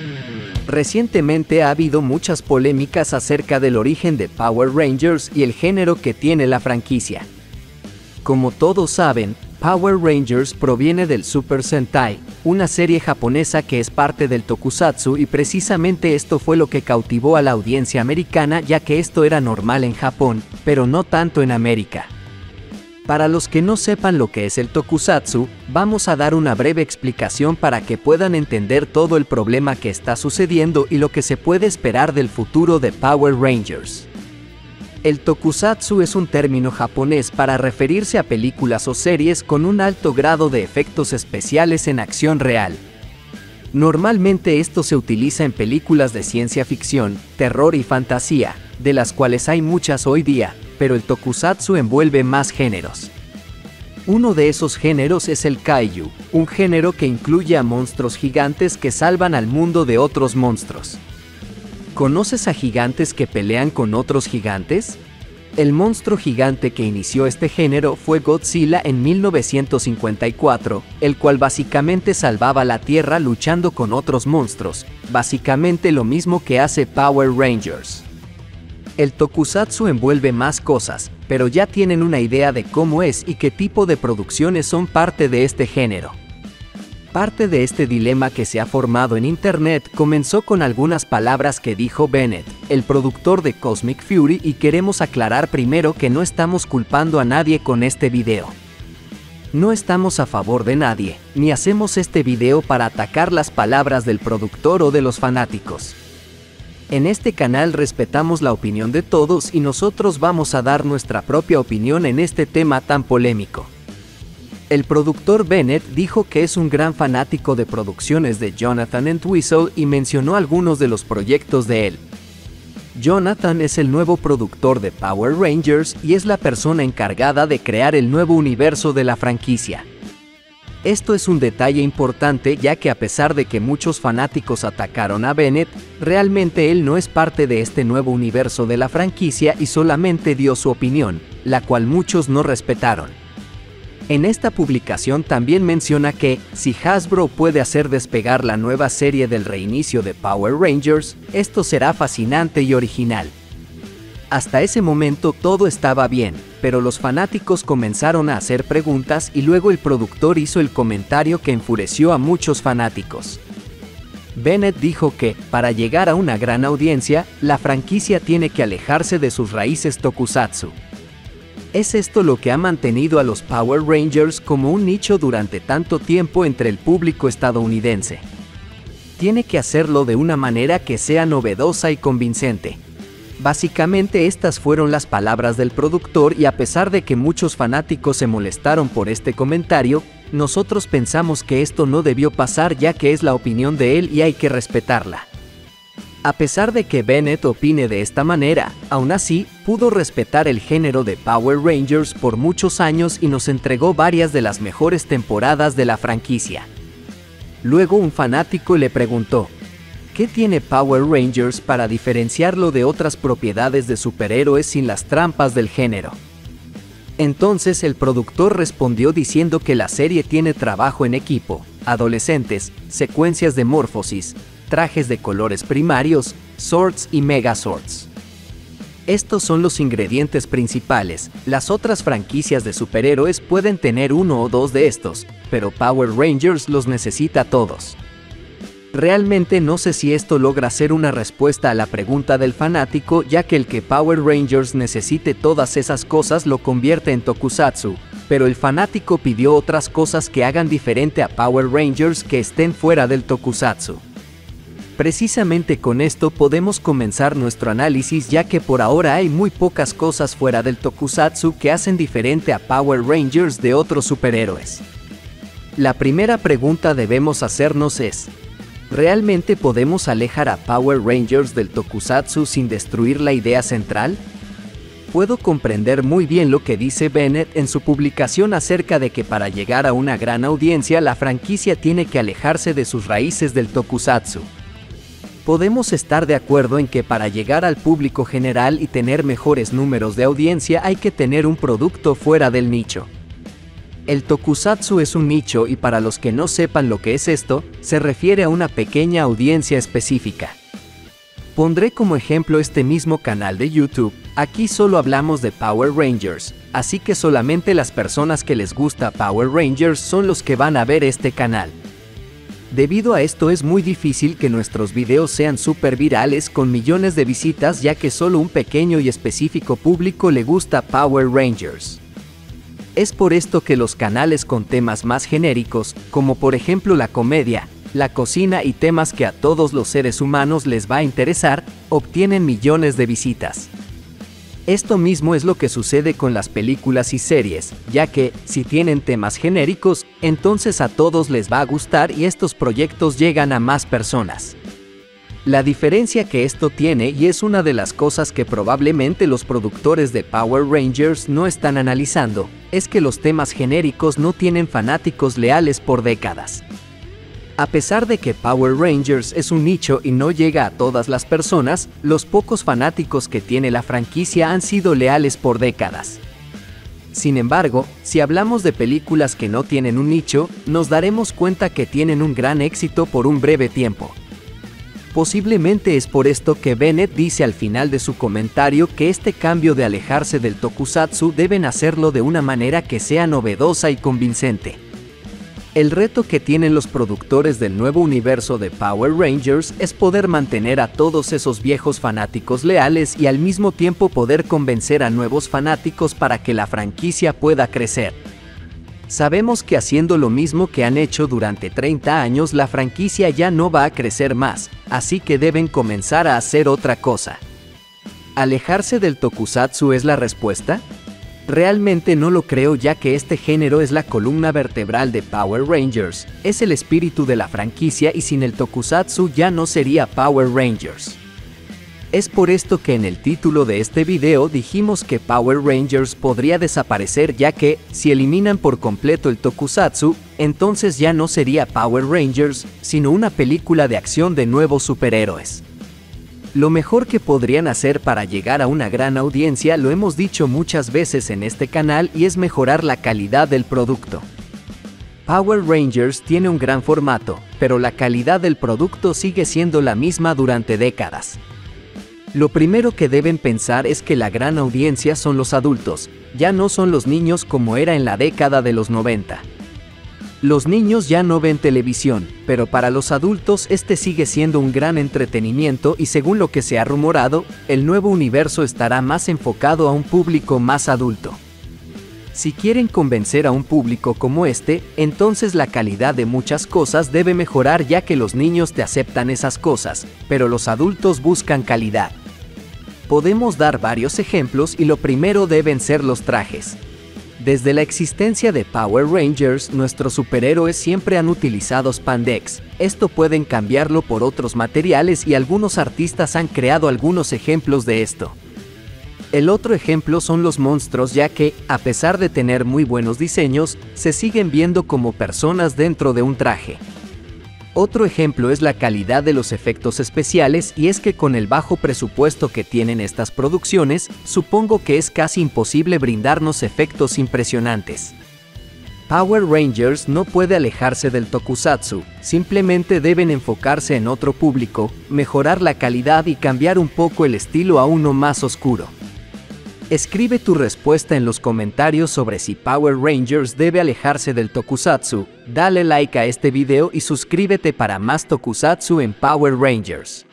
Recientemente ha habido muchas polémicas acerca del origen de Power Rangers y el género que tiene la franquicia. Como todos saben, Power Rangers proviene del Super Sentai, una serie japonesa que es parte del Tokusatsu, y precisamente esto fue lo que cautivó a la audiencia americana, ya que esto era normal en Japón, pero no tanto en América. Para los que no sepan lo que es el Tokusatsu, vamos a dar una breve explicación para que puedan entender todo el problema que está sucediendo y lo que se puede esperar del futuro de Power Rangers. El Tokusatsu es un término japonés para referirse a películas o series con un alto grado de efectos especiales en acción real. Normalmente esto se utiliza en películas de ciencia ficción, terror y fantasía, de las cuales hay muchas hoy día, pero el Tokusatsu envuelve más géneros. Uno de esos géneros es el Kaiju, un género que incluye a monstruos gigantes que salvan al mundo de otros monstruos. ¿Conoces a gigantes que pelean con otros gigantes? El monstruo gigante que inició este género fue Godzilla en 1954, el cual básicamente salvaba la Tierra luchando con otros monstruos, básicamente lo mismo que hace Power Rangers. El Tokusatsu envuelve más cosas, pero ya tienen una idea de cómo es y qué tipo de producciones son parte de este género. Parte de este dilema que se ha formado en Internet comenzó con algunas palabras que dijo Bennett, el productor de Cosmic Fury, y queremos aclarar primero que no estamos culpando a nadie con este video. No estamos a favor de nadie, ni hacemos este video para atacar las palabras del productor o de los fanáticos. En este canal respetamos la opinión de todos y nosotros vamos a dar nuestra propia opinión en este tema tan polémico. El productor Bennett dijo que es un gran fanático de producciones de Jonathan Entwistle y mencionó algunos de los proyectos de él. Jonathan es el nuevo productor de Power Rangers y es la persona encargada de crear el nuevo universo de la franquicia. Esto es un detalle importante, ya que a pesar de que muchos fanáticos atacaron a Bennett, realmente él no es parte de este nuevo universo de la franquicia y solamente dio su opinión, la cual muchos no respetaron. En esta publicación también menciona que, si Hasbro puede hacer despegar la nueva serie del reinicio de Power Rangers, esto será fascinante y original. Hasta ese momento todo estaba bien, pero los fanáticos comenzaron a hacer preguntas y luego el productor hizo el comentario que enfureció a muchos fanáticos. Bennett dijo que, para llegar a una gran audiencia, la franquicia tiene que alejarse de sus raíces Tokusatsu. ¿Es esto lo que ha mantenido a los Power Rangers como un nicho durante tanto tiempo entre el público estadounidense? Tiene que hacerlo de una manera que sea novedosa y convincente. Básicamente estas fueron las palabras del productor, y a pesar de que muchos fanáticos se molestaron por este comentario, nosotros pensamos que esto no debió pasar, ya que es la opinión de él y hay que respetarla. A pesar de que Bennett opine de esta manera, aún así, pudo respetar el género de Power Rangers por muchos años y nos entregó varias de las mejores temporadas de la franquicia. Luego un fanático le preguntó, ¿qué tiene Power Rangers para diferenciarlo de otras propiedades de superhéroes sin las trampas del género? Entonces el productor respondió diciendo que la serie tiene trabajo en equipo, adolescentes, secuencias de morfosis, trajes de colores primarios, Zords y Megazords. Estos son los ingredientes principales. Las otras franquicias de superhéroes pueden tener uno o dos de estos, pero Power Rangers los necesita todos. Realmente no sé si esto logra ser una respuesta a la pregunta del fanático, ya que el que Power Rangers necesite todas esas cosas lo convierte en Tokusatsu, pero el fanático pidió otras cosas que hagan diferente a Power Rangers que estén fuera del Tokusatsu. Precisamente con esto podemos comenzar nuestro análisis, ya que por ahora hay muy pocas cosas fuera del Tokusatsu que hacen diferente a Power Rangers de otros superhéroes. La primera pregunta debemos hacernos es, ¿realmente podemos alejar a Power Rangers del Tokusatsu sin destruir la idea central? Puedo comprender muy bien lo que dice Bennett en su publicación acerca de que para llegar a una gran audiencia la franquicia tiene que alejarse de sus raíces del Tokusatsu. Podemos estar de acuerdo en que para llegar al público general y tener mejores números de audiencia hay que tener un producto fuera del nicho. El tokusatsu es un nicho y para los que no sepan lo que es esto, se refiere a una pequeña audiencia específica. Pondré como ejemplo este mismo canal de YouTube, aquí solo hablamos de Power Rangers, así que solamente las personas que les gusta Power Rangers son los que van a ver este canal. Debido a esto es muy difícil que nuestros videos sean súper virales con millones de visitas ya que solo un pequeño y específico público le gusta Power Rangers. Es por esto que los canales con temas más genéricos, como por ejemplo la comedia, la cocina y temas que a todos los seres humanos les va a interesar, obtienen millones de visitas. Esto mismo es lo que sucede con las películas y series, ya que, si tienen temas genéricos, entonces a todos les va a gustar y estos proyectos llegan a más personas. La diferencia que esto tiene, y es una de las cosas que probablemente los productores de Power Rangers no están analizando, es que los temas genéricos no tienen fanáticos leales por décadas. A pesar de que Power Rangers es un nicho y no llega a todas las personas, los pocos fanáticos que tiene la franquicia han sido leales por décadas. Sin embargo, si hablamos de películas que no tienen un nicho, nos daremos cuenta que tienen un gran éxito por un breve tiempo. Posiblemente es por esto que Bennett dice al final de su comentario que este cambio de alejarse del tokusatsu deben hacerlo de una manera que sea novedosa y convincente. El reto que tienen los productores del nuevo universo de Power Rangers es poder mantener a todos esos viejos fanáticos leales y al mismo tiempo poder convencer a nuevos fanáticos para que la franquicia pueda crecer. Sabemos que haciendo lo mismo que han hecho durante 30 años la franquicia ya no va a crecer más, así que deben comenzar a hacer otra cosa. ¿Alejarse del tokusatsu es la respuesta? Realmente no lo creo ya que este género es la columna vertebral de Power Rangers, es el espíritu de la franquicia y sin el tokusatsu ya no sería Power Rangers. Es por esto que en el título de este video dijimos que Power Rangers podría desaparecer ya que, si eliminan por completo el tokusatsu, entonces ya no sería Power Rangers, sino una película de acción de nuevos superhéroes. Lo mejor que podrían hacer para llegar a una gran audiencia lo hemos dicho muchas veces en este canal y es mejorar la calidad del producto. Power Rangers tiene un gran formato, pero la calidad del producto sigue siendo la misma durante décadas. Lo primero que deben pensar es que la gran audiencia son los adultos, ya no son los niños como era en la década de los 90. Los niños ya no ven televisión, pero para los adultos este sigue siendo un gran entretenimiento y según lo que se ha rumorado, el nuevo universo estará más enfocado a un público más adulto. Si quieren convencer a un público como este, entonces la calidad de muchas cosas debe mejorar ya que los niños te aceptan esas cosas, pero los adultos buscan calidad. Podemos dar varios ejemplos y lo primero deben ser los trajes. Desde la existencia de Power Rangers, nuestros superhéroes siempre han utilizado spandex. Esto pueden cambiarlo por otros materiales y algunos artistas han creado algunos ejemplos de esto. El otro ejemplo son los monstruos ya que, a pesar de tener muy buenos diseños, se siguen viendo como personas dentro de un traje. Otro ejemplo es la calidad de los efectos especiales y es que con el bajo presupuesto que tienen estas producciones, supongo que es casi imposible brindarnos efectos impresionantes. Power Rangers no puede alejarse del tokusatsu, simplemente deben enfocarse en otro público, mejorar la calidad y cambiar un poco el estilo a uno más oscuro. Escribe tu respuesta en los comentarios sobre si Power Rangers debe alejarse del tokusatsu, dale like a este video y suscríbete para más tokusatsu en Power Rangers.